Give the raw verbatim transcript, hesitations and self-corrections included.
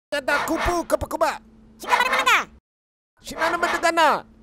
Kata kupu kepa-kepa. Sika mana mana? Sinana betagana.